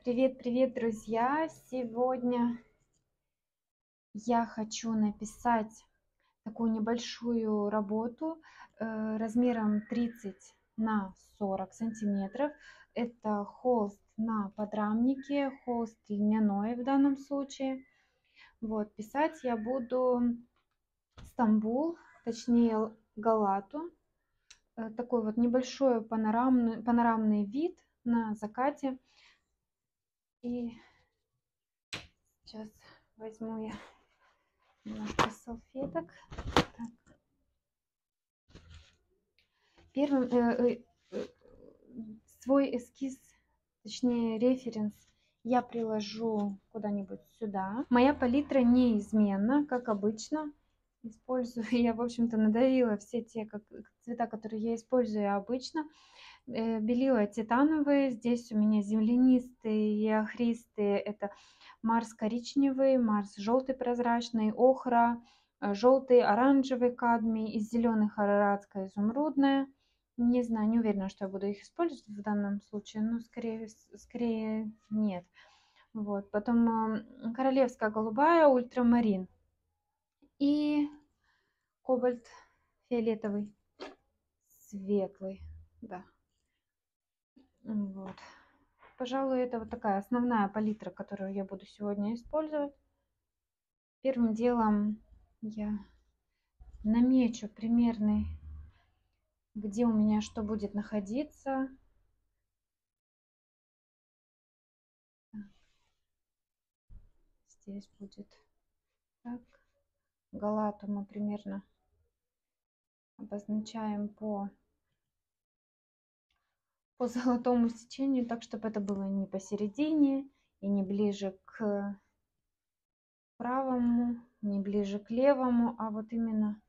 Привет, друзья! Сегодня я хочу написать такую небольшую работу размером 30 на 40 сантиметров. Это холст на подрамнике, холст льняной в данном случае. Вот, писать я буду Стамбул, точнее Галату. Такой вот небольшой панорамный вид на закате. И сейчас возьму я немножко салфеток. Так. Первым свой эскиз, точнее референс, я приложу куда-нибудь сюда. Моя палитра неизменна, как обычно. Использую я, в общем-то, надавила все те цвета, которые я использую обычно. Белила титановые, здесь у меня землянистые и охристые. Это Марс коричневый, Марс желтый прозрачный, охра, желтый, оранжевый кадмий, из зеленых араратская изумрудная. Не знаю, не уверена, что я буду их использовать в данном случае, но скорее нет. Вот. Потом королевская голубая, ультрамарин и кобальт фиолетовый, светлый, да. Вот. Пожалуй, это вот такая основная палитра, которую я буду сегодня использовать. Первым делом я намечу примерный, где у меня что будет находиться. Здесь будет так. Галату мы примерно обозначаем по золотому сечению, так чтобы это было не посередине и не ближе к правому, не ближе к левому, а вот именно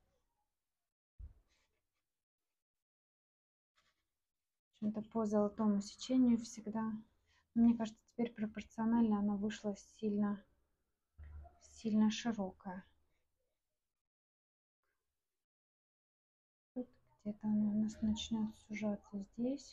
по золотому сечению всегда. Мне кажется, теперь пропорционально она вышла сильно широкая. Где-то она у нас начнет сужаться здесь.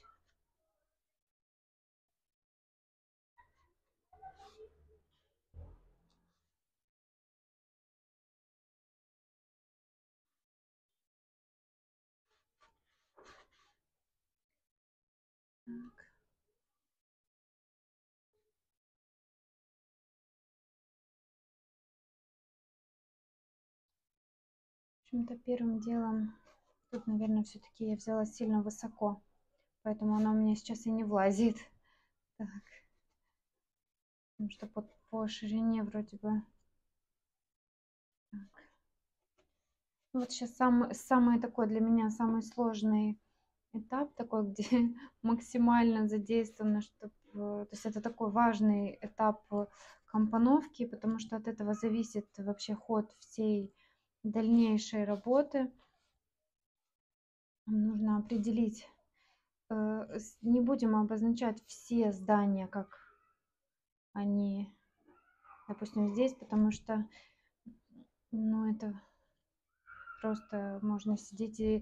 Так. В общем-то, первым делом, тут, наверное, все-таки я взяла сильно высоко, поэтому она у меня сейчас и не влазит. Так. Потому что по ширине вроде бы. Так. Вот сейчас самый такой для меня самый сложный этап, такой, где максимально задействовано, чтобы, то есть это такой важный этап компоновки, потому что от этого зависит вообще ход всей дальнейшей работы. Нужно определить, не будем обозначать все здания, как они, допустим, здесь, потому что, ну, это просто можно сидеть и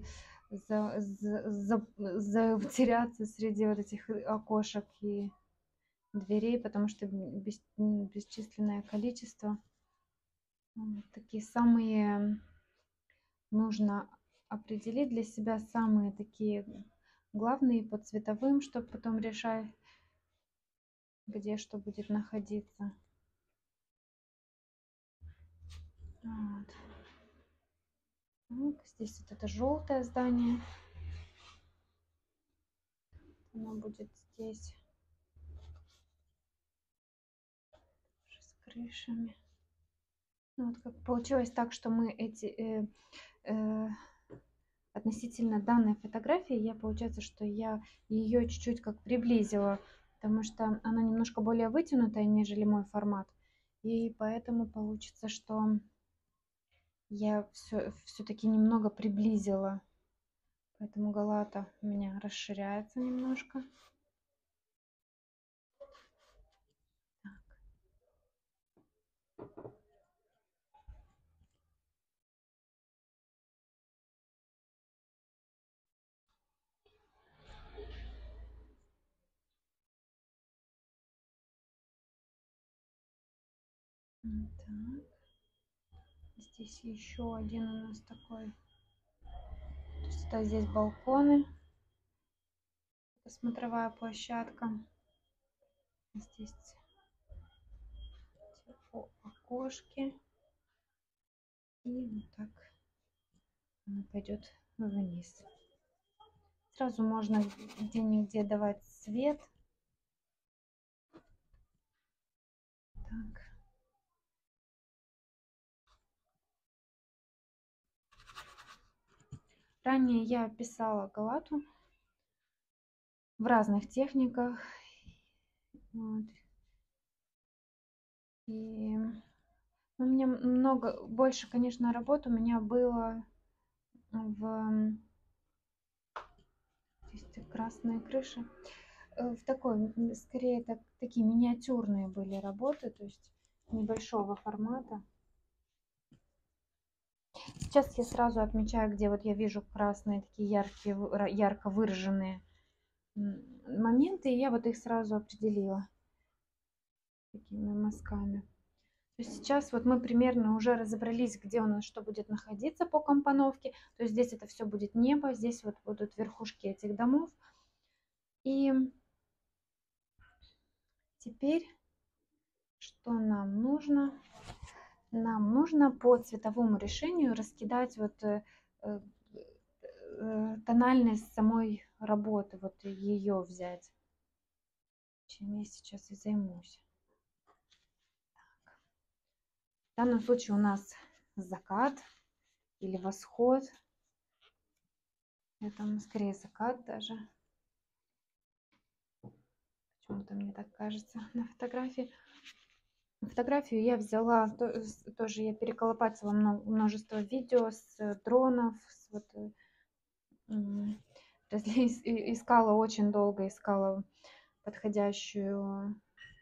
затеряться среди вот этих окошек и дверей, потому что бесчисленное количество. Такие самые нужно определить для себя самые такие главные по цветовым, чтобы потом решать, где что будет находиться. Вот. Так, здесь вот это желтое здание. Оно будет здесь с крышами. Ну, вот как получилось так, что мы относительно данной фотографии, получается, что я ее чуть-чуть как приблизила, потому что она немножко более вытянутая, нежели мой формат. И поэтому получится, что я все-таки немного приблизила. Поэтому Галата у меня расширяется немножко. Так. Здесь еще один у нас такой. То есть это здесь балконы. Это смотровая площадка. Здесь окошки. И вот так она пойдет вниз. Сразу можно где-нибудь давать свет. Так. Ранее я писала галату в разных техниках. Вот. И у меня больше, конечно, работ у меня было здесь красные крыши. В такой, скорее, такие миниатюрные были работы, то есть небольшого формата. Сейчас я сразу отмечаю, где вот я вижу красные, такие яркие, ярко выраженные моменты, и я вот их сразу определила такими мазками. То есть сейчас вот мы примерно уже разобрались, где у нас что будет находиться по компоновке. То есть здесь это все будет небо, здесь вот будут верхушки этих домов. И теперь что нам нужно? Нам нужно по цветовому решению раскидать вот тональность самой работы, вот ее взять, чем я сейчас и займусь. Так. В данном случае у нас закат или восход. Это скорее закат даже. Почему-то мне так кажется на фотографии. Фотографию я взяла, тоже я переколопатила множество видео с дронов, с вот, искала очень долго, искала подходящую,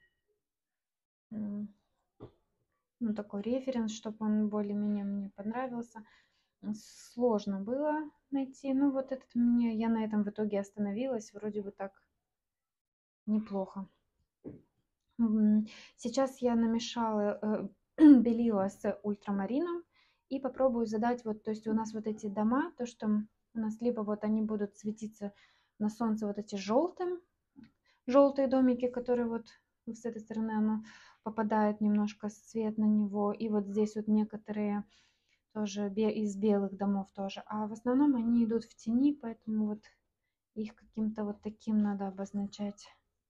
ну, такой референс, чтобы он более-менее мне понравился. Сложно было найти, ну вот я на этом в итоге остановилась, вроде бы так неплохо. Сейчас я намешала белила с ультрамарином и попробую задать вот, то есть у нас вот эти дома, то что у нас либо вот они будут светиться на солнце вот эти желтые домики, которые вот с этой стороны оно попадает немножко свет на него, и вот здесь вот некоторые тоже из белых домов тоже, а в основном они идут в тени, поэтому вот их каким-то вот таким надо обозначать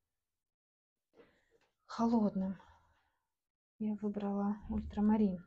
холодным. Я выбрала ультрамарин.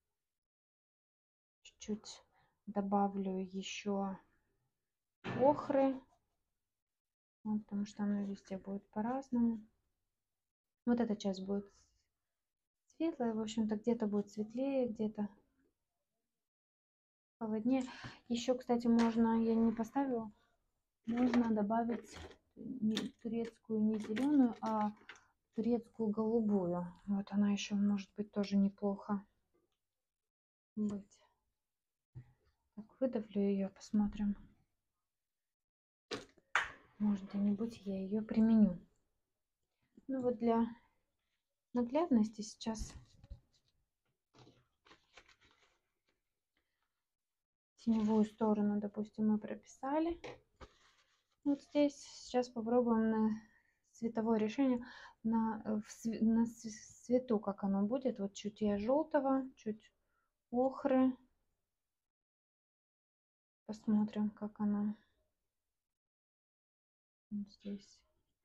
Чуть-чуть добавлю еще охры, вот, потому что она везде будет по-разному. Вот эта часть будет светлая, в общем-то где-то будет светлее, где-то холоднее. Еще, кстати, можно, я не поставила, можно добавить турецкую не зеленую, а турецкую голубую. Вот она еще может быть тоже неплохо быть. Так, выдавлю ее, посмотрим. Может, где-нибудь я ее применю. Ну вот для наглядности сейчас теневую сторону, допустим, мы прописали. Вот здесь сейчас попробуем на цветовое решение, на цвету, как оно будет. Вот чуть я желтого, чуть охры. Посмотрим, как оно вот здесь.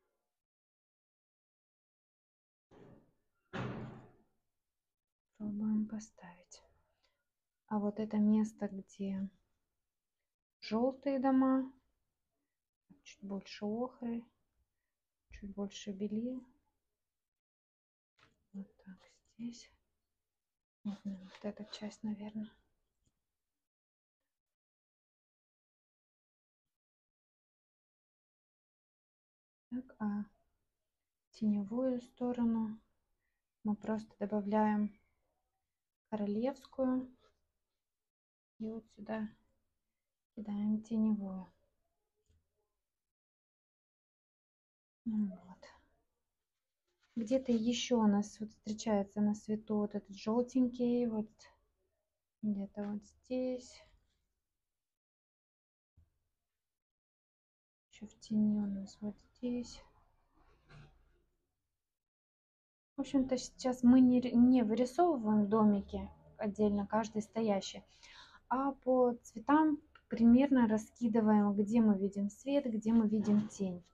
Пробуем поставить. А вот это место, где желтые дома, чуть больше охры, чуть больше белил. Вот так здесь. Вот эта часть, наверное. Так, а теневую сторону мы просто добавляем королевскую. И вот сюда кидаем теневую. Вот. Где-то еще у нас вот встречается на свету вот этот желтенький, вот где-то вот здесь. Еще в тени у нас вот здесь. В общем-то, сейчас мы не вырисовываем домики отдельно, каждый стоящий, а по цветам примерно раскидываем, где мы видим свет, где мы видим тень.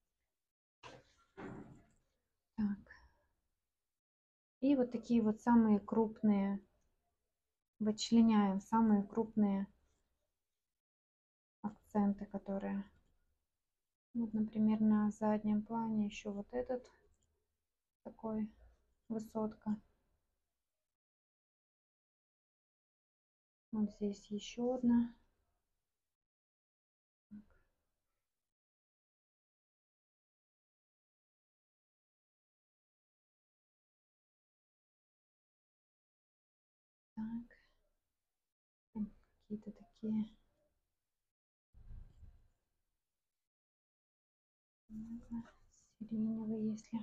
Так. И вот такие вот самые крупные, вычленяем самые крупные акценты, которые... Вот, например, на заднем плане еще вот этот такой высотка. Вот здесь еще одна. Так. Какие-то такие. Сиреневые, если.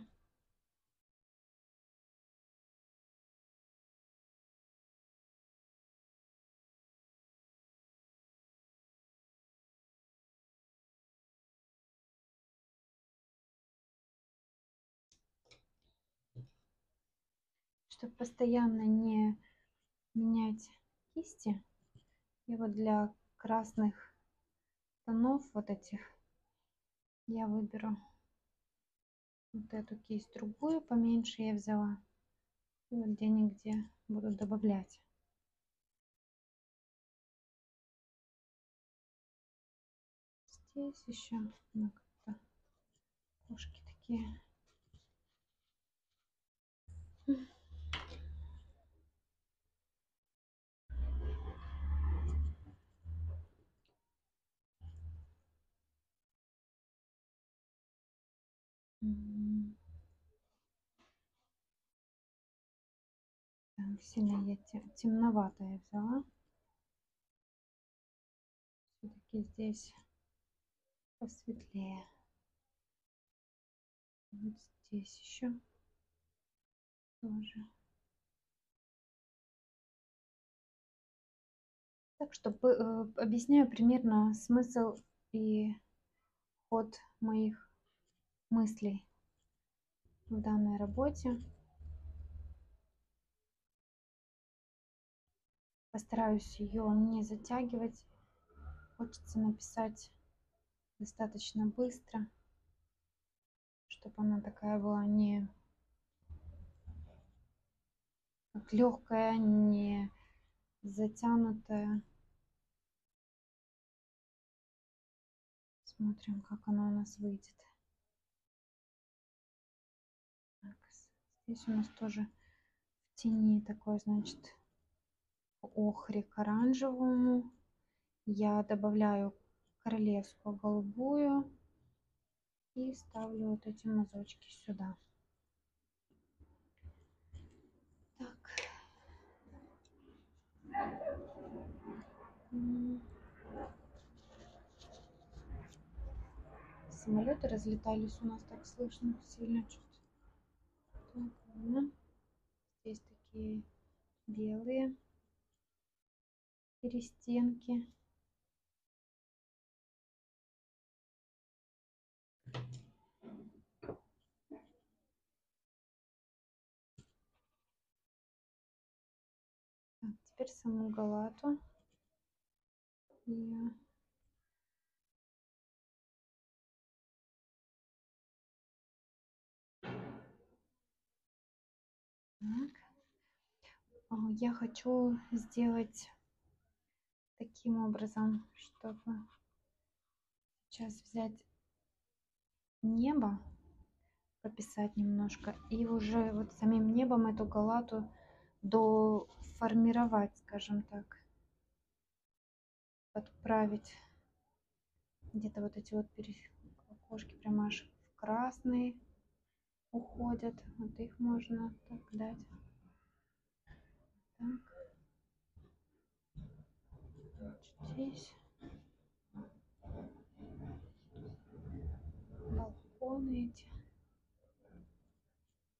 Чтобы постоянно не менять кисти, и вот для красных тонов вот этих я выберу вот эту кисть, другую поменьше я взяла. И вот где-нигде буду добавлять. Здесь еще ну, как-то кошки такие. Так, сильно я темноватое взяла. Все-таки здесь посветлее. Вот здесь еще тоже. Так что объясняю примерно смысл и ход моих мыслей в данной работе. Постараюсь ее не затягивать. Хочется написать достаточно быстро, чтобы она такая была не как легкая, не затянутая. Смотрим, как она у нас выйдет. Так, здесь у нас тоже в тени такой, значит, охре к оранжевому. Я добавляю королевскую голубую и ставлю вот эти мазочки сюда. Так. Самолеты разлетались у нас, так слышно сильно чуть. Так, ладно. Здесь такие белые перестенки. Так, теперь саму галату. И так. Я хочу сделать таким образом, чтобы сейчас взять небо, пописать немножко, и уже вот самим небом эту галату доформировать, скажем так, подправить. Где-то вот эти вот окошки прямо аж в красный уходят. Вот их можно так дать. Так. Значит, здесь балконы эти.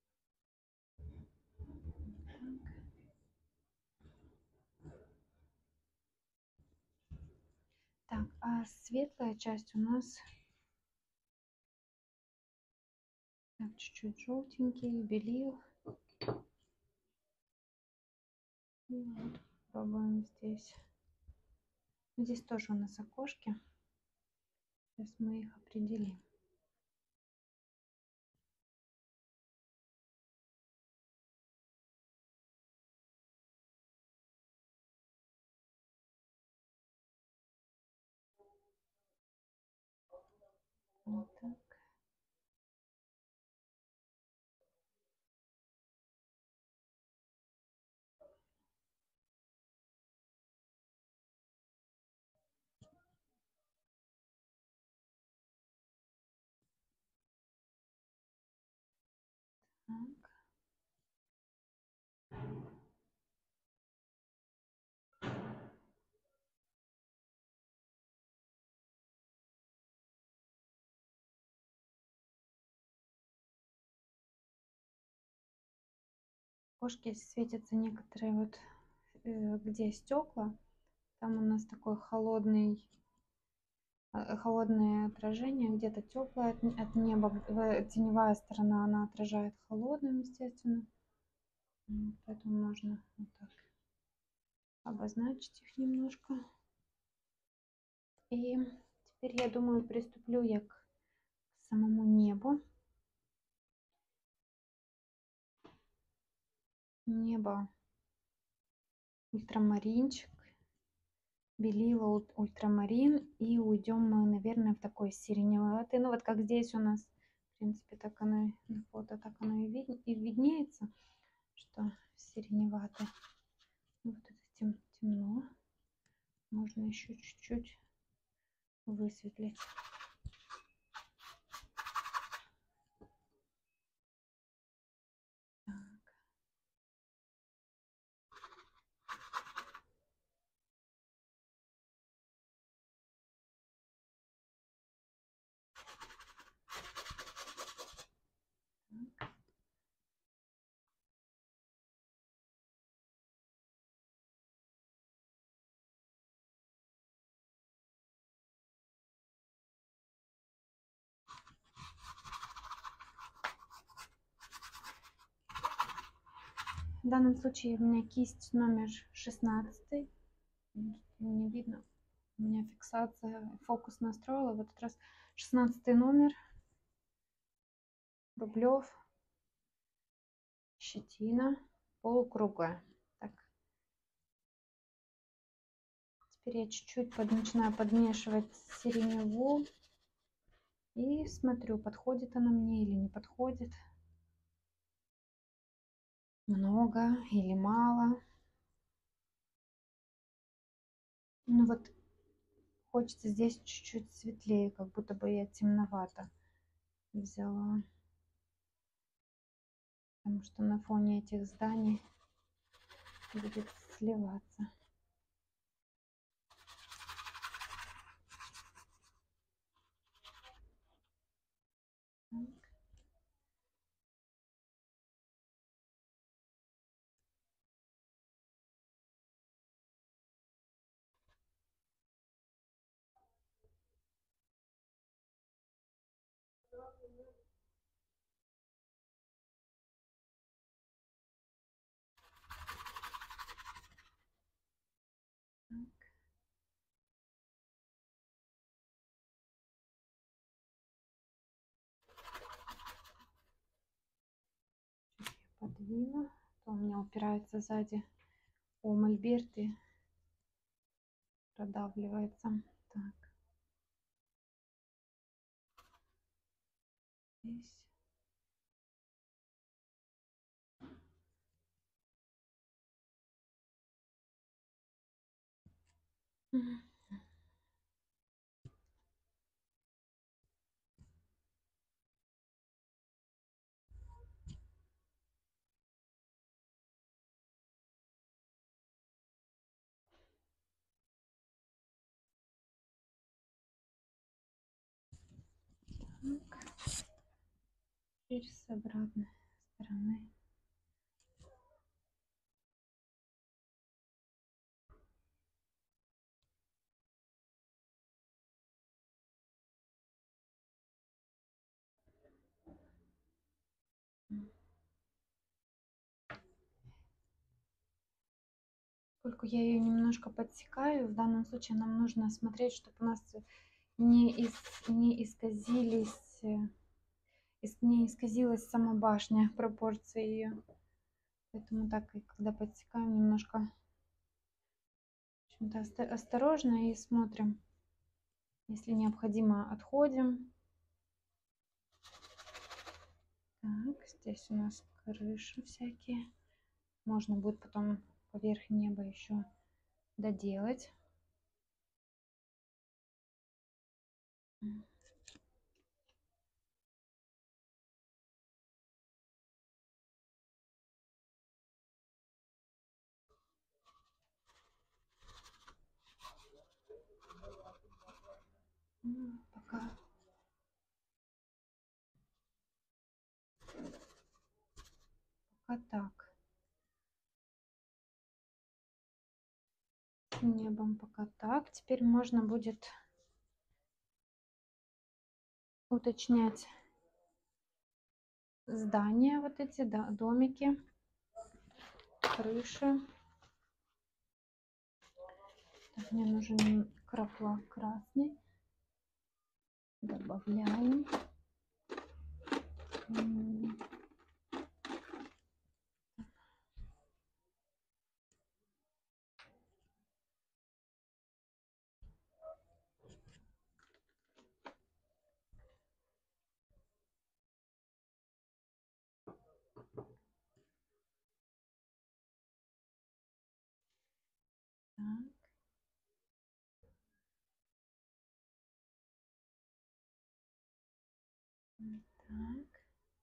А светлая часть у нас так, чуть-чуть желтенький, белил. И вот пробуем здесь. Здесь тоже у нас окошки. Сейчас мы их определим. Вот так. Так. Окошки светятся некоторые вот, где стекла. Там у нас такой холодное отражение, где-то теплое от неба. Теневая сторона, она отражает холодным, естественно. Поэтому можно вот так обозначить их немножко. И теперь, я думаю, приступлю я к самому небу. Небо ультрамаринчик, белила ультрамарин, и уйдем мы, наверное, в такой сиреневатый. Ну вот как здесь у нас, в принципе, так оно на фото, так оно и виднеется, что сиреневатый. Вот это темно. Можно еще чуть-чуть высветлить. В данном случае у меня кисть номер 16. Не видно. У меня фиксация, фокус настроила. В этот раз 16 номер. Рублев. Щетина. Полукруглая. Так. Теперь я чуть-чуть начинаю подмешивать сиреневу. И смотрю, подходит она мне или не подходит. Много или мало. Ну вот хочется здесь чуть-чуть светлее, как будто бы я темновато взяла. Потому что на фоне этих зданий будет сливаться. Так. Подвину, то у меня упирается сзади о мольберт и продавливается. Так. Здесь. Так. Теперь с обратной стороны. Поскольку я ее немножко подсекаю, в данном случае нам нужно смотреть, чтобы у нас не исказились, не исказилась сама башня, пропорции ее. Поэтому так, и когда подсекаем, немножко в общем-то, осторожно и смотрим. Если необходимо, отходим. Так, здесь у нас крыши всякие. Можно будет потом поверх неба еще доделать. Пока так. С небом пока так. Теперь можно будет уточнять здания, вот эти, да, домики, крыши. Так, мне нужен крапла красный. Добавляем. Так. Так.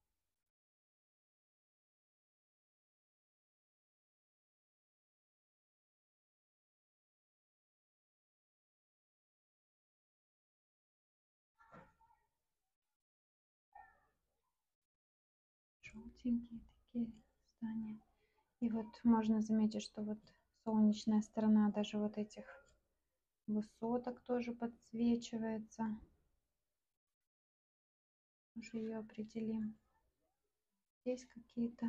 Желтенькие такие здания. И вот можно заметить, что вот солнечная сторона даже вот этих высоток тоже подсвечивается. Уже ее определим. Здесь какие-то.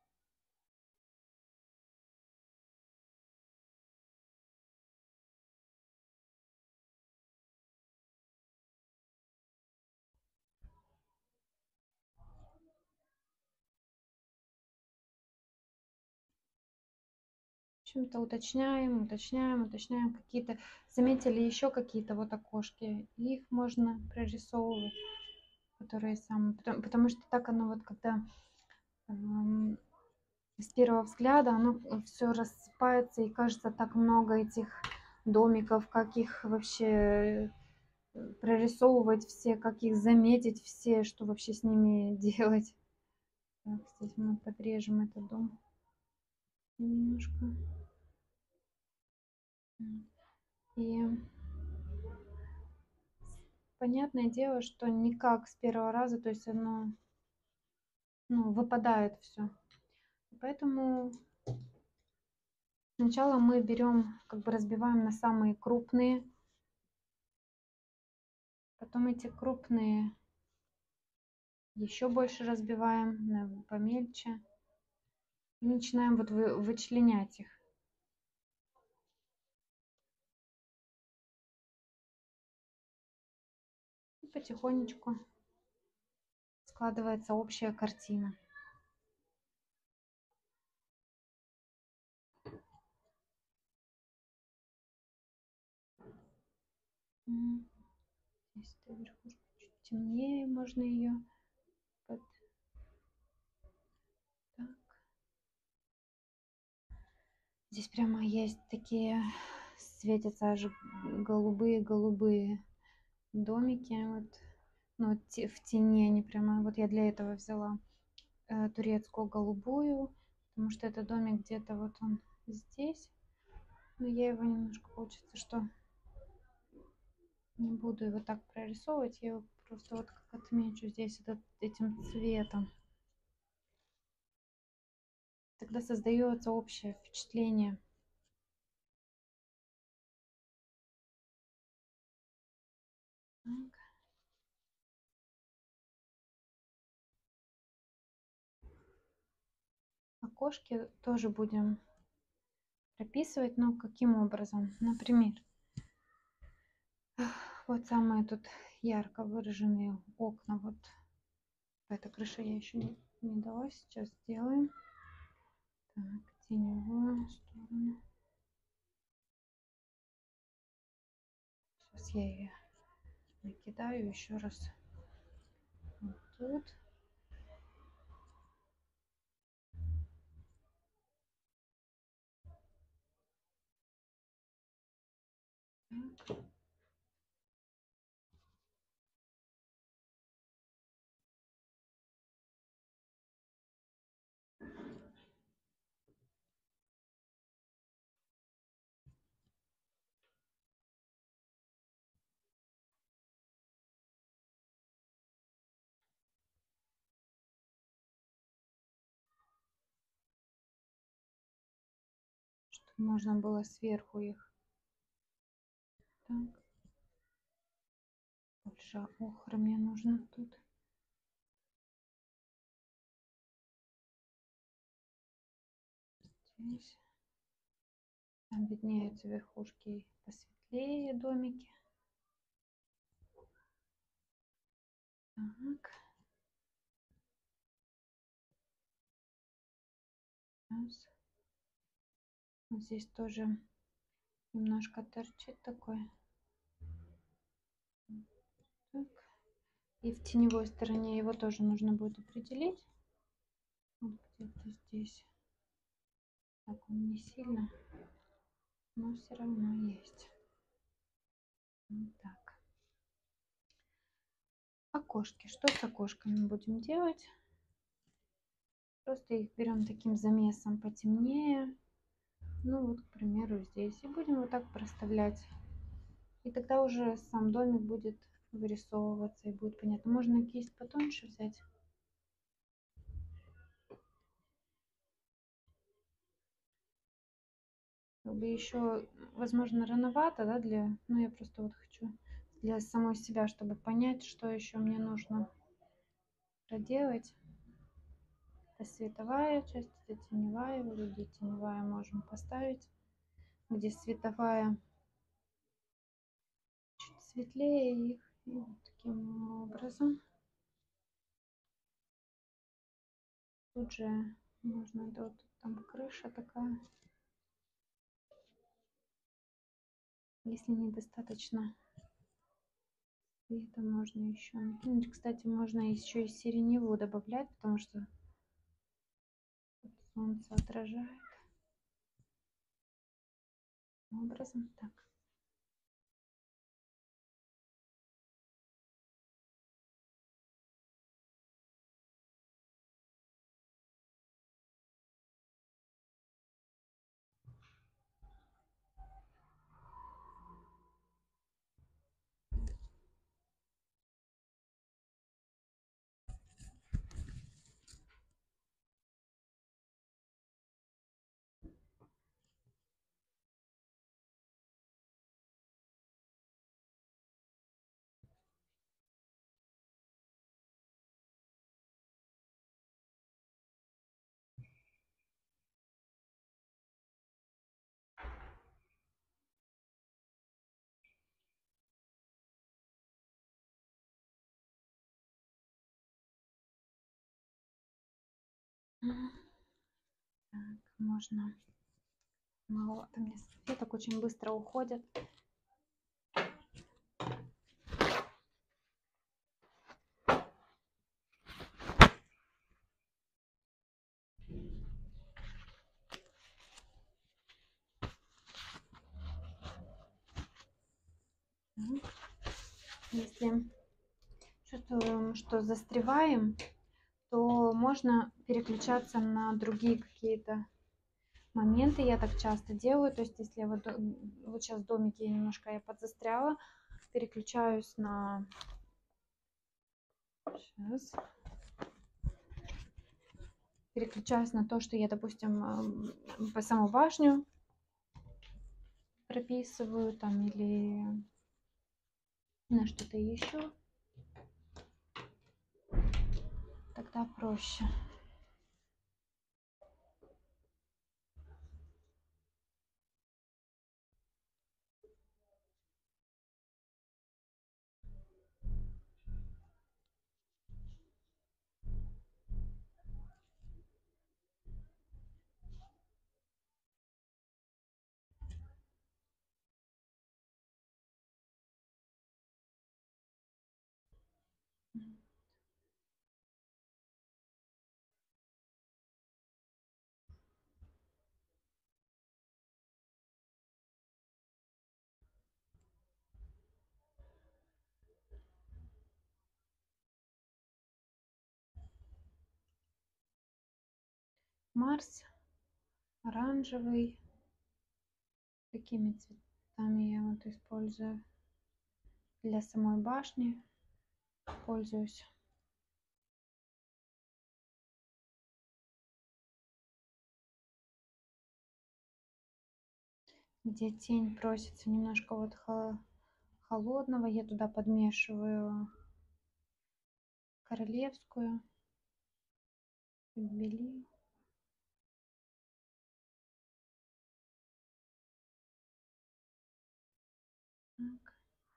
В общем-то, уточняем какие-то. Заметили еще какие-то вот окошки. Их можно прорисовывать, которые самые. Потому что так оно вот, когда с первого взгляда оно все рассыпается и кажется так много этих домиков, как их вообще прорисовывать все, как их заметить все, что вообще с ними делать. Так, здесь мы подрежем этот дом немножко. И понятное дело, что никак с первого раза, то есть оно выпадает все. Поэтому сначала мы берем, как бы разбиваем на самые крупные, потом эти крупные еще больше разбиваем на помельче и начинаем вот вычленять их. И потихонечку складывается общая картина. Здесь верхушка чуть темнее, можно ее так. Здесь прямо есть такие, светятся аж голубые домики. Вот, ну, в тени они прямо. Вот я для этого взяла турецкую голубую, потому что это домик где-то вот он здесь. Но я его немножко, получится, что не буду его так прорисовывать, я его просто вот как отмечу здесь этим цветом. Тогда создается общее впечатление. Так. Окошки тоже будем прописывать. Но каким образом? Например, вот самые тут ярко выраженные окна. Вот эта крыша я еще не дала. Сейчас сделаем. Так, теневую сторону. Сейчас я ее накидаю еще раз. Вот тут. Так. Чтобы можно было сверху их. Так. Больше охры мне нужно тут. Здесь. Там виднеются верхушки посветлее домики. Так. Раз. Вот здесь тоже немножко торчит такой. Так. И в теневой стороне его тоже нужно будет определить. Вот где-то здесь. Так, он не сильно, но все равно есть. Вот так. Окошки. Что с окошками будем делать? Просто их берем таким замесом потемнее. Ну вот, к примеру, здесь. И будем вот так проставлять. И тогда уже сам домик будет вырисовываться и будет понятно. Можно кисть потоньше взять. Как бы еще, возможно, рановато, да, ну, я просто вот хочу для самой себя, чтобы понять, что еще мне нужно проделать. Это световая часть, это теневая. Где теневая можем поставить, где световая чуть светлее их. И вот таким образом. Тут же можно, да, вот там крыша такая. Если недостаточно света, можно еще накинуть. Кстати, можно еще и сиреневу добавлять, потому что солнце отражает. Таким образом, так. Так, можно. Маловато мне салфеток, очень быстро уходят. Если чувствуем, что застреваем, то можно переключаться на другие какие-то моменты. Я так часто делаю. То есть, если вот сейчас в домике немножко я подзастряла, переключаюсь на... Сейчас. Переключаюсь на то, что я, допустим, по саму башню прописываю там или на что-то еще. Тогда проще. Марс оранжевый. Такими цветами я вот использую для самой башни. Пользуюсь. Где тень просится немножко вот холодного, я туда подмешиваю королевскую, белил. Так.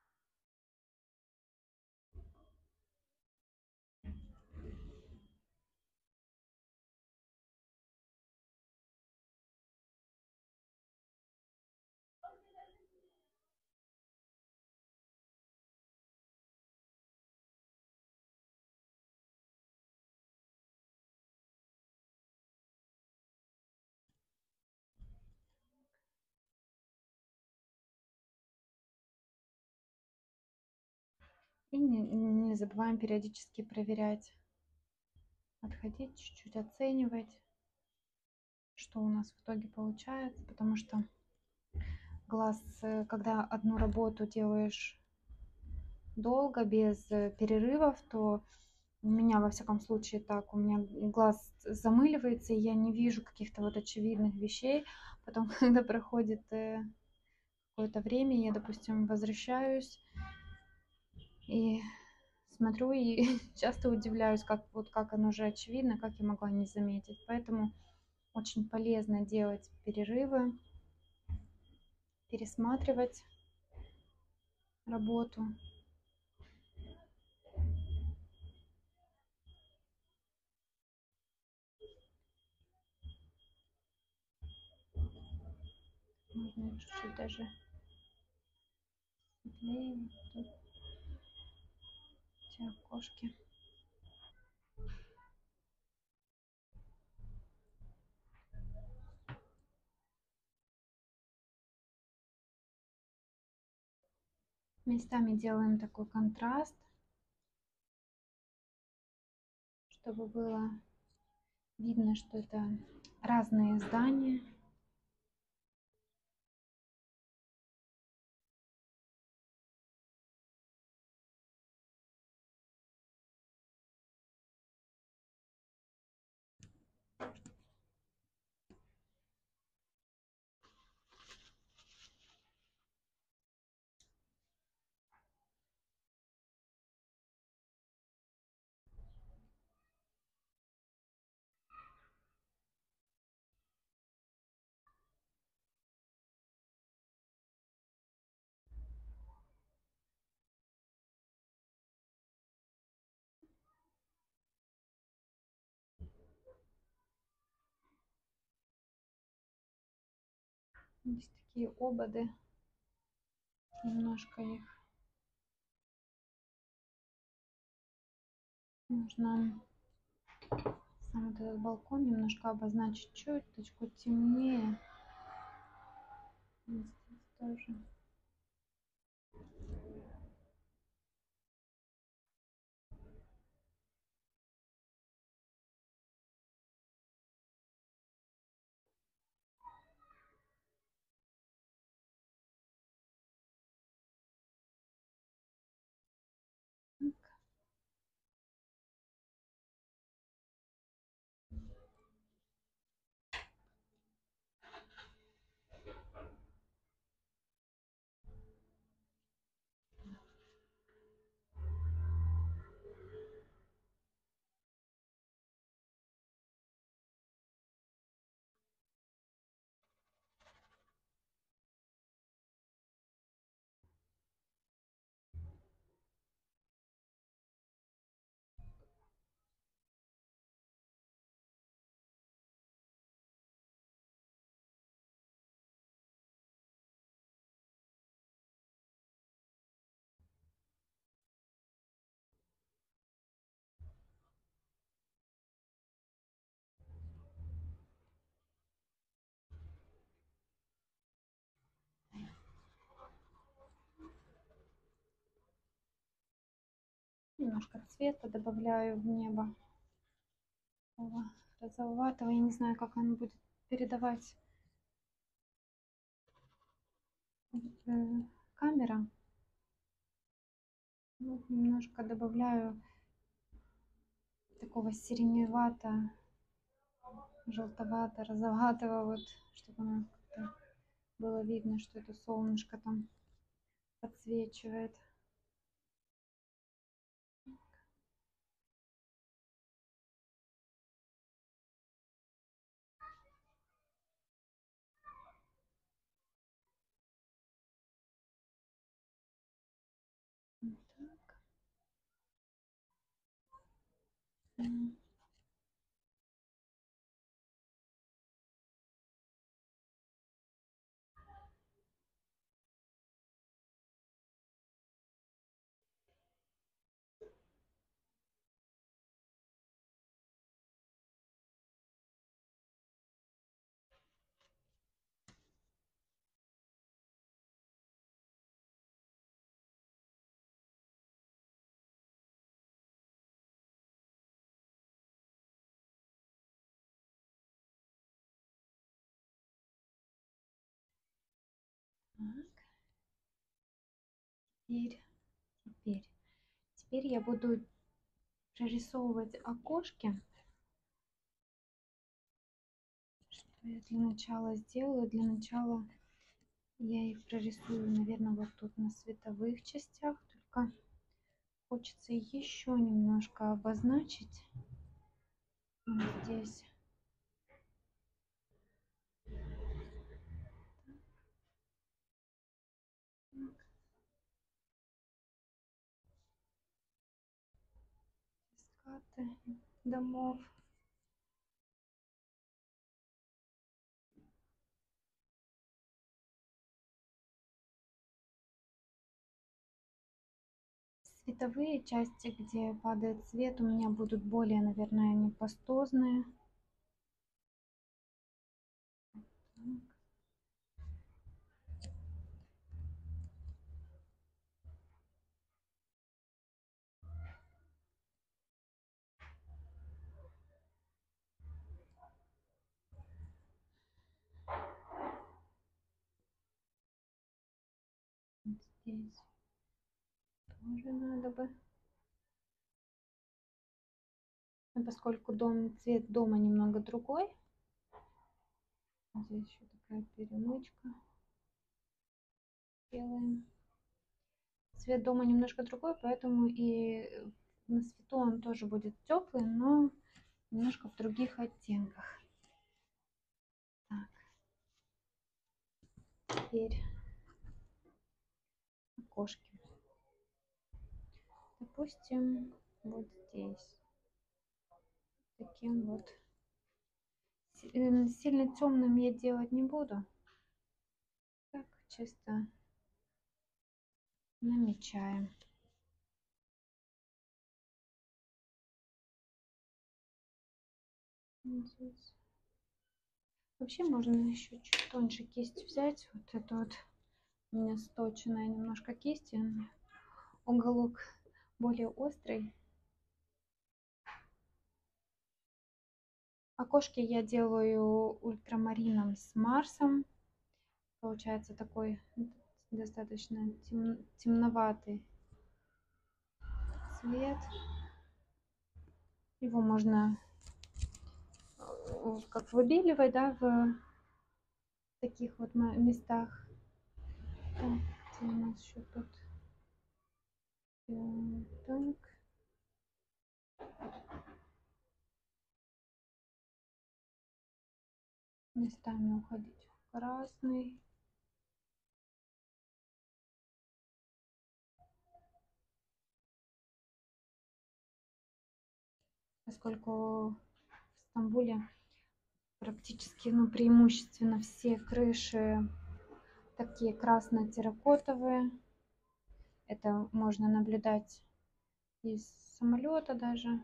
И не забываем периодически проверять, отходить, чуть-чуть оценивать, что у нас в итоге получается, потому что глаз, когда одну работу делаешь долго, без перерывов, то у меня, во всяком случае, так, у меня глаз замыливается, и я не вижу каких-то вот очевидных вещей. Потом, когда проходит какое-то время, я, допустим, возвращаюсь и смотрю, и часто удивляюсь, как оно же очевидно, как я могла не заметить. Поэтому очень полезно делать перерывы, пересматривать работу. Можно чуть-чуть даже светлее. Тут эти окошки. Местами делаем такой контраст, чтобы было видно, что это разные здания. Здесь такие ободы, немножко их нужно, сам вот этот балкон немножко обозначить чуточку темнее. Здесь тоже. Немножко цвета добавляю в небо. розоватого. Я не знаю, как он будет передавать камера. Вот немножко добавляю такого сиреневато, желтовато, розоватого, вот, чтобы оно как-то было видно, что это солнышко там подсвечивает. Вот так. Так. Теперь я буду прорисовывать окошки. Что я для начала сделаю? Для начала я их прорисую, наверное, вот тут на световых частях. Только хочется еще немножко обозначить вот здесь. Скаты домов. Световые части, где падает свет, у меня будут более, наверное, они пастозные. Вот здесь тоже надо бы. Но поскольку цвет дома немного другой, здесь еще такая перемычка. Делаем. Цвет дома немножко другой, поэтому и на свету он тоже будет теплый, но немножко в других оттенках. Так. Теперь окошки. Допустим, вот здесь. Таким вот. Сильно темным я делать не буду. Так, чисто намечаем. Здесь. Вообще можно еще чуть тоньше кисть взять. Вот это вот у меня сточенная немножко кисть. Уголок более острый. Окошки я делаю ультрамарином с Марсом. Получается такой достаточно темноватый цвет. Его можно как выбеливать, да, в таких вот местах. Так, где у нас еще тут? Так. Местами уходить в красный. Поскольку в Стамбуле практически, ну, преимущественно все крыши такие красно-терракотовые. Это можно наблюдать из самолета даже.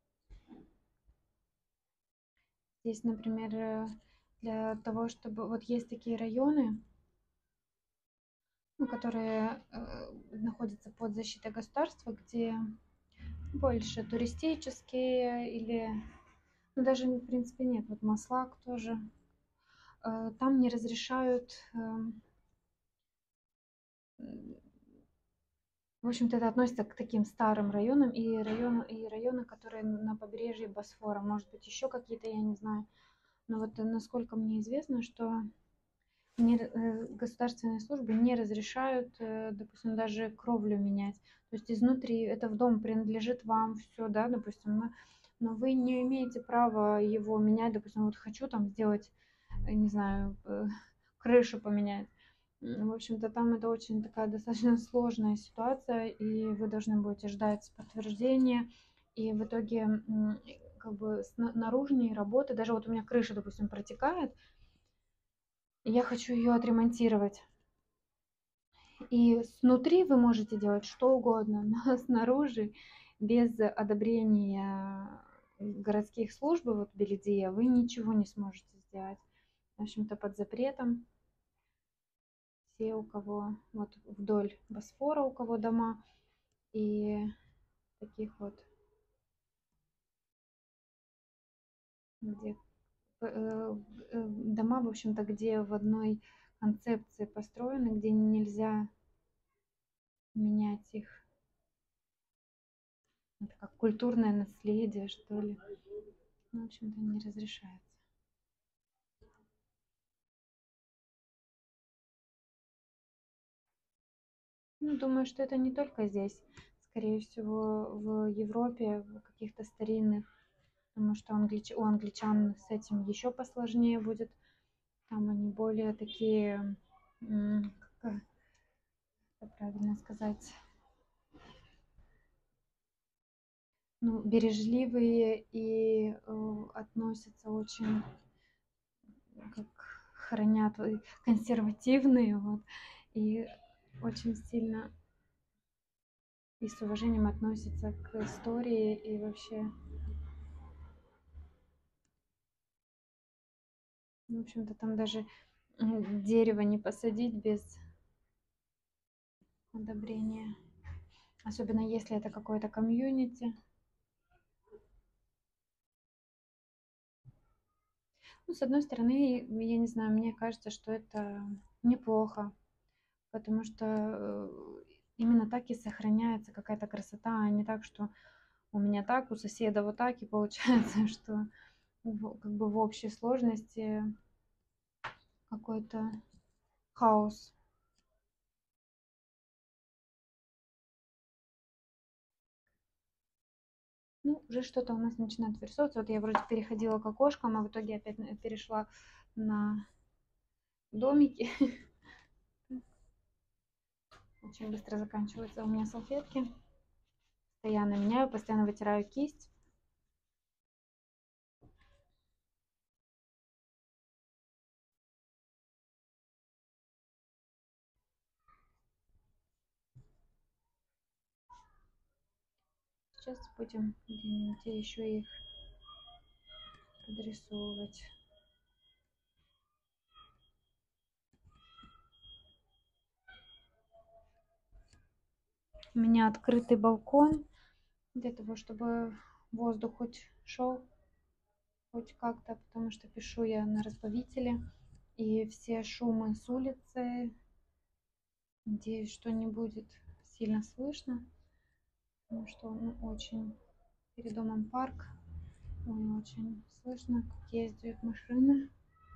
Здесь, например, для того, чтобы... Вот есть такие районы, ну, которые находятся под защитой государства, где больше туристические или... Ну, даже, в принципе, нет. Вот Маслак тоже. Там не разрешают, в общем-то, это относится к таким старым районам и районы, которые на побережье Босфора. Может быть, еще какие-то, я не знаю. Но вот насколько мне известно, что государственные службы не разрешают, допустим, даже кровлю менять. То есть изнутри это в дом принадлежит вам все, да, допустим, но вы не имеете права его менять. Допустим, вот хочу там сделать, не знаю, крышу поменять. В общем-то, там это очень такая достаточно сложная ситуация, и вы должны будете ждать подтверждения. И в итоге как бы наружные работы, даже вот у меня крыша, допустим, протекает, и я хочу ее отремонтировать. И снутри вы можете делать что угодно, но снаружи без одобрения городских служб, вот Беледия, вы ничего не сможете сделать. В общем-то, под запретом. Все, у кого вот вдоль Босфора, у кого дома, и таких вот, где дома, в общем-то, где в одной концепции построены, где нельзя менять их. Это как культурное наследие, что ли. Ну, в общем-то, не разрешается. Ну, думаю, что это не только здесь. Скорее всего, в Европе, в каких-то старинных, потому что у англичан с этим еще посложнее будет. Там они более такие, как это правильно сказать, ну, бережливые и относятся очень, как хранят, консервативные, вот, и очень сильно и с уважением относятся к истории и вообще, в общем-то, там даже дерево не посадить без одобрения, особенно если это какое-то комьюнити. Ну, с одной стороны, я не знаю, мне кажется, что это неплохо, потому что именно так и сохраняется какая-то красота, а не так, что у меня так, у соседа вот так, и получается, что как бы в общей сложности какой-то хаос. Ну, уже что-то у нас начинает вырисовываться. Вот я вроде переходила к окошкам, а в итоге опять перешла на домики. Очень быстро заканчиваются у меня салфетки. Постоянно меняю, постоянно вытираю кисть. Сейчас будем где еще их подрисовывать. У меня открытый балкон для того, чтобы воздух хоть шел, хоть как-то, потому что пишу я на разбавителе. И все шумы с улицы, надеюсь, что не будет сильно слышно, потому что очень перед домом парк, очень слышно, как ездят машины.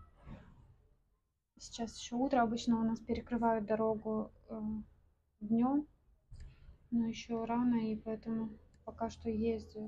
Сейчас еще утро, обычно у нас перекрывают дорогу днем, но еще рано, и поэтому пока что ездят.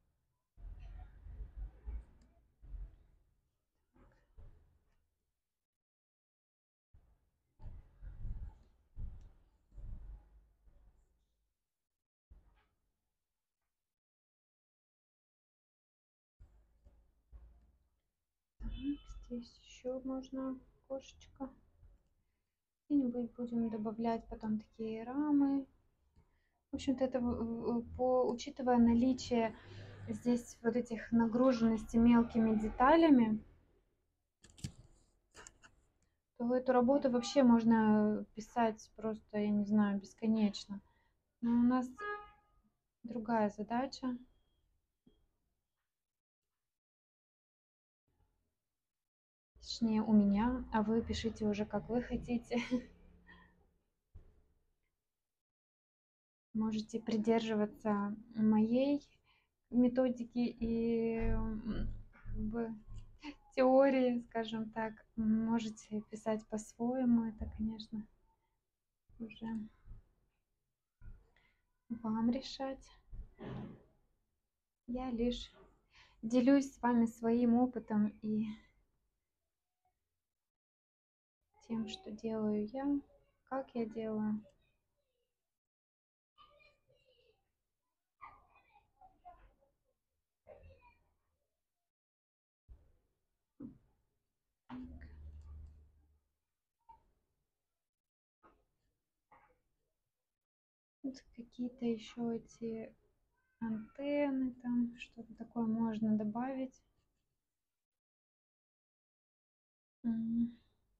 Так, здесь еще можно окошечко. Где-нибудь будем добавлять потом такие рамы. В общем-то, это учитывая наличие здесь вот этих нагруженностей мелкими деталями, то эту работу вообще можно писать просто, я не знаю, бесконечно. Но у нас другая задача. точнее у меня, а вы пишите уже как вы хотите. Можете придерживаться моей методики и как бы теории, скажем так. Можете писать по-своему, это, конечно, уже вам решать. Я лишь делюсь с вами своим опытом и тем, что делаю я, как я делаю. Вот какие-то еще эти антенны, там что-то такое можно добавить. М.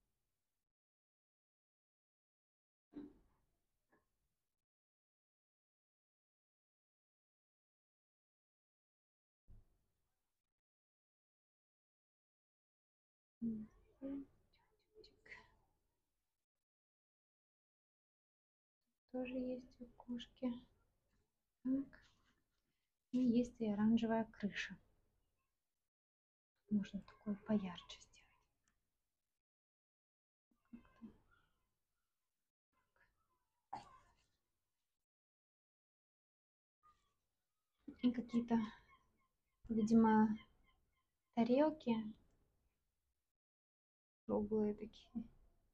Тоже есть окошки. Так. И есть и оранжевая крыша. Можно такое поярче сделать. И какие-то, видимо, тарелки круглые такие.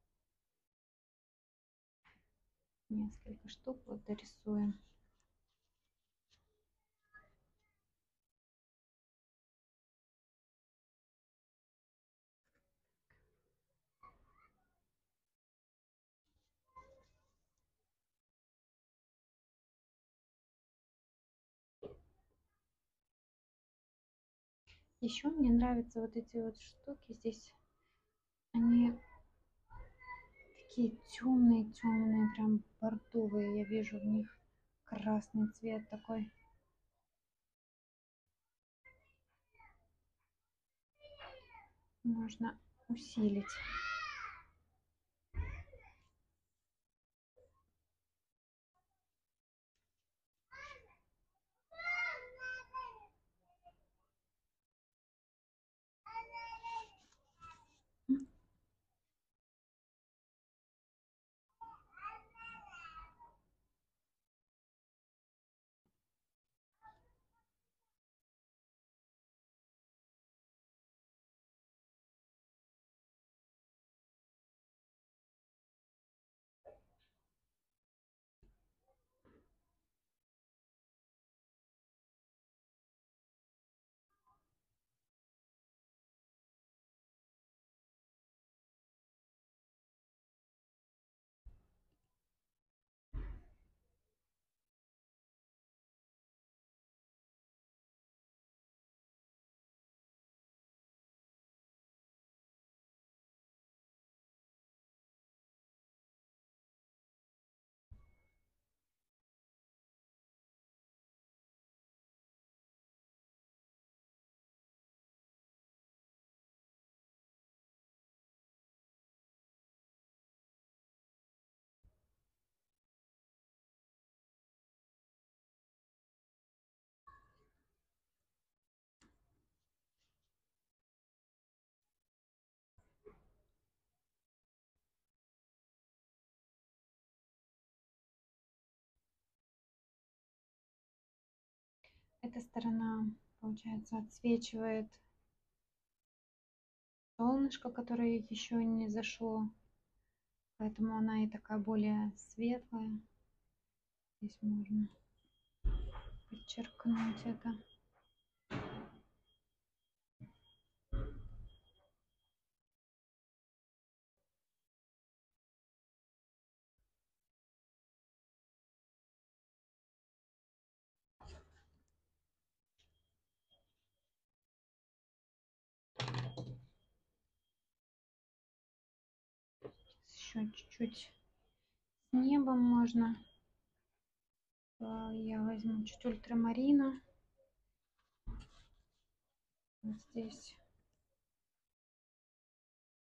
Несколько штук вот дорисуем. Еще мне нравятся вот эти вот штуки здесь. Они такие темные, прям бордовые. Я вижу в них красный цвет такой. Можно усилить. Эта сторона, получается, отсвечивает солнышко, которое еще не зашло. Поэтому она и такая более светлая. Здесь можно подчеркнуть это. Еще чуть-чуть с небом можно. Я возьму чуть ультрамарина. Вот здесь.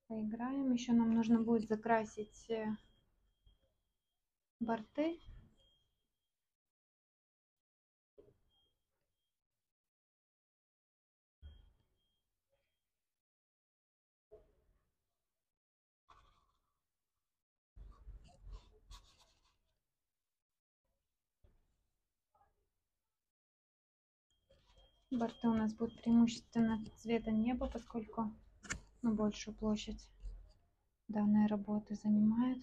Поиграем. Еще нам нужно будет закрасить борты. Борты у нас будут преимущественно цвета неба, поскольку большую площадь данной работы занимает.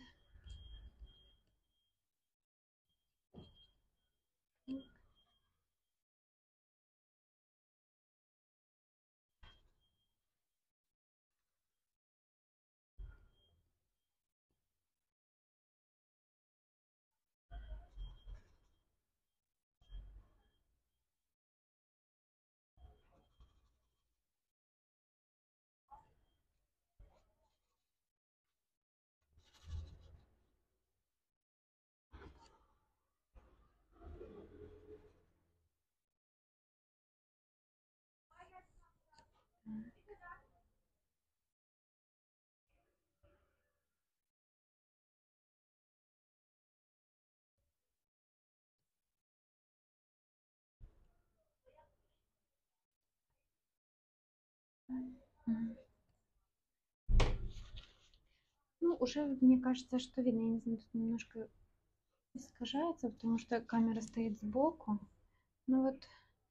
Ну, уже мне кажется, что видно. Я не знаю, тут немножко искажается, потому что камера стоит сбоку. Ну вот,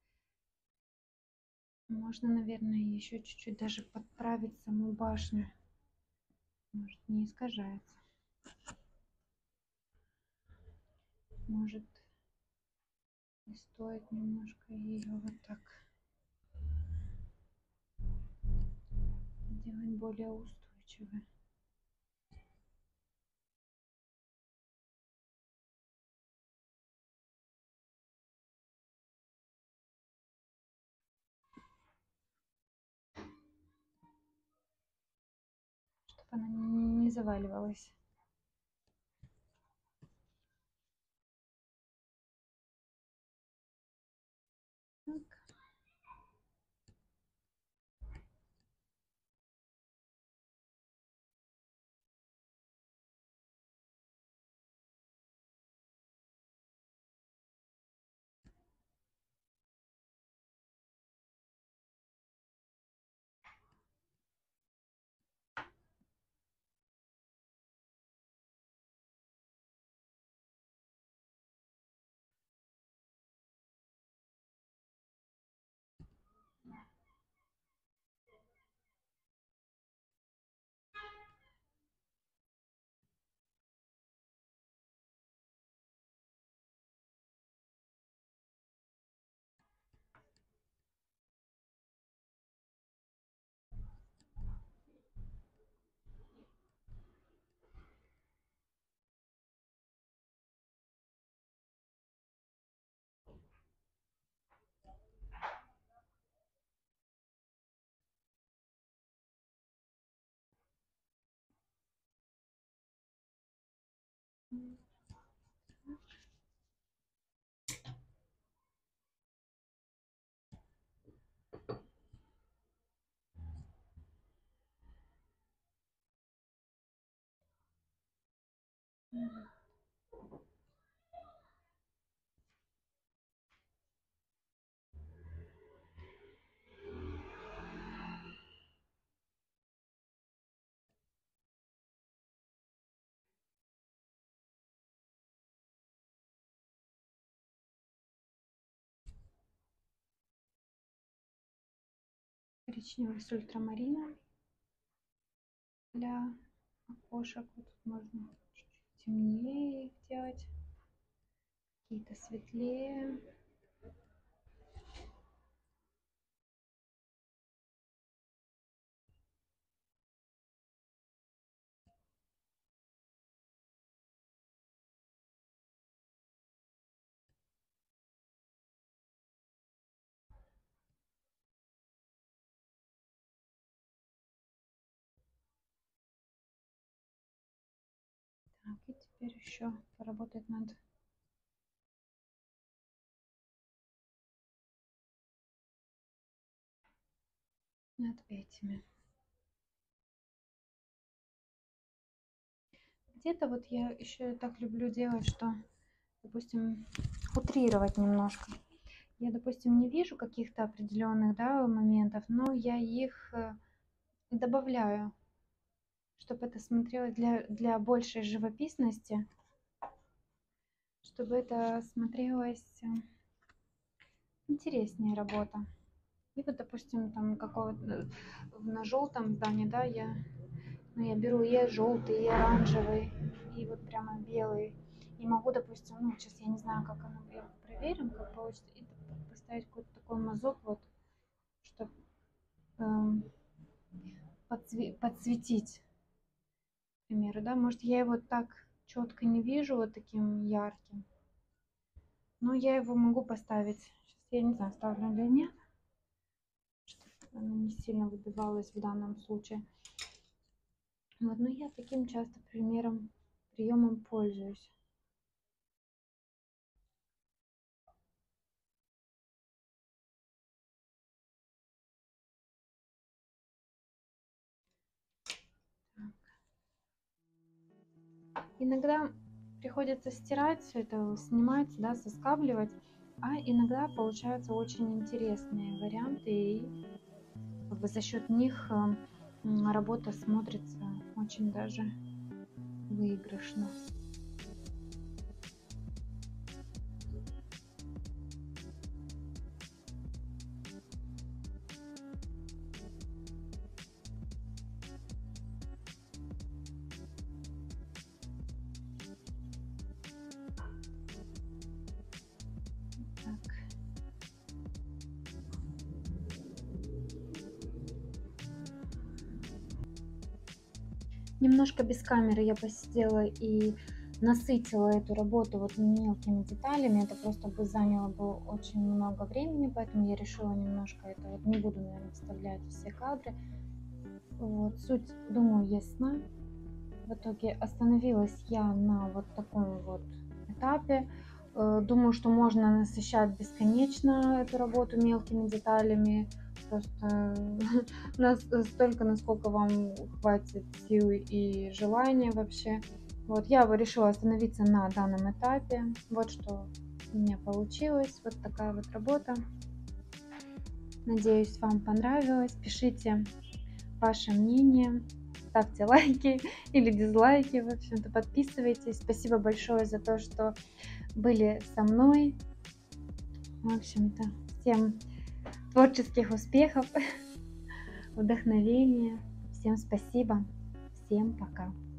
можно, наверное, еще чуть-чуть даже подправить саму башню. Может, не искажается. Может, и стоит немножко ее вот так сделать более устойчивой. Чтобы она не заваливалась. Так. Коричневый с ультрамарином для окошек. Вот тут можно чуть-чуть темнее их делать, какие-то светлее. Так, и теперь еще поработать над этими. где-то вот я еще так люблю делать, что, допустим, утрировать немножко. Я, допустим, не вижу каких-то определенных, да, моментов, но я их добавляю, чтобы это смотрелось для большей живописности, чтобы это смотрелось интереснее работа. И вот, допустим, там какого-то на желтом здании, да, я беру и желтый, и оранжевый, и вот прямо белый. И могу, допустим, ну, сейчас я не знаю, как оно, я проверим, как получится, и поставить какой-то такой мазок, вот, чтобы подсветить, к примеру, да, может, я его так четко не вижу, вот таким ярким, но я его могу поставить. Сейчас я не знаю, ставлю или нет, чтобы оно не сильно выбивалось в данном случае. Вот, но я таким часто приемом пользуюсь. Иногда приходится стирать все это, снимать, да, соскабливать, а иногда получаются очень интересные варианты, и как бы за счет них работа смотрится очень даже выигрышно. Так. Немножко без камеры я посидела и насытила эту работу вот мелкими деталями. Это просто бы заняло бы очень много времени, поэтому я решила немножко это вот не буду, наверное, вставлять все кадры. Вот, суть, думаю, ясна. В итоге остановилась я на вот таком вот этапе. Думаю, что можно насыщать бесконечно эту работу мелкими деталями. Просто столько, насколько вам хватит сил и желания вообще. Вот, я решила остановиться на данном этапе. Вот что у меня получилось. Вот такая вот работа. Надеюсь, вам понравилось. Пишите ваше мнение, ставьте лайки или дизлайки, в общем-то, подписывайтесь. Спасибо большое за то, что были со мной. В общем-то, всем творческих успехов, вдохновения. Всем спасибо, всем пока.